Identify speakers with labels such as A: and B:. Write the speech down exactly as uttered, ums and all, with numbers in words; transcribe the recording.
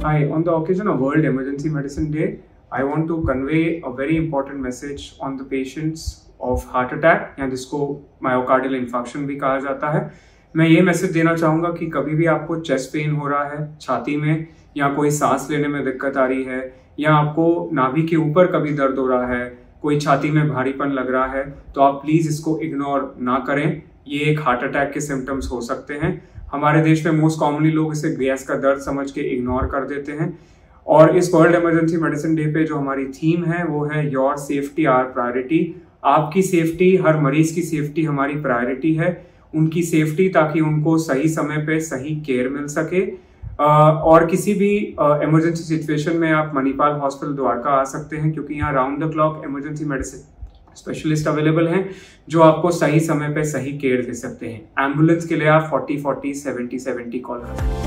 A: Hi, on the occasion of World Emergency Medicine Day, I want to convey a very important message on the patients of heart attack या जिसको myocardial infarction भी कहा जाता है। मैं ये message देना चाहूँगा कि कभी भी आपको चेस्ट पेन हो रहा है छाती में, या कोई सांस लेने में दिक्कत आ रही है, या आपको नाभि के ऊपर कभी दर्द हो रहा है, कोई छाती में भारीपन लग रहा है, तो आप प्लीज़ इसको इग्नोर ना करें। ये एक हार्ट अटैक के सिम्टम्स हो सकते हैं। हमारे देश में मोस्ट कॉमनली लोग इसे गैस का दर्द समझ के इग्नोर कर देते हैं। और इस वर्ल्ड इमरजेंसी मेडिसिन डे पे जो हमारी थीम है वो है योर सेफ्टी आवर प्रायोरिटी। आपकी सेफ्टी, हर मरीज की सेफ्टी हमारी प्रायोरिटी है। उनकी सेफ्टी ताकि उनको सही समय पे सही केयर मिल सके। और किसी भी इमरजेंसी सिचुएशन में आप मणिपाल हॉस्पिटल द्वारका आ सकते हैं, क्योंकि यहाँ round the clock emergency medicine specialist available हैं जो आपको सही समय पे सही केयर दे सकते हैं। एम्बुलेंस के लिए आप forty forty seventy seventy call कर सकते हैं।